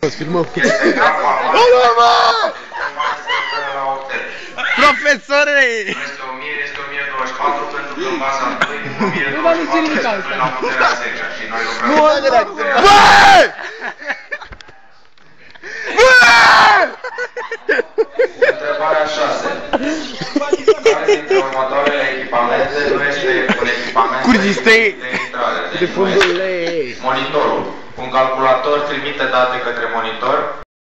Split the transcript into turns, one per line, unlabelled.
îți filmăm.
Profesore!
Este 1000, este 1024 pentru că în baza 2 din 1024 la puterea 10 și noi lucrăm. Întrebarea 6. Care dintre următoarele echipamente nu este un echipament de intrare? Deci nu este monitorul. Un calculator trimite date către monitor.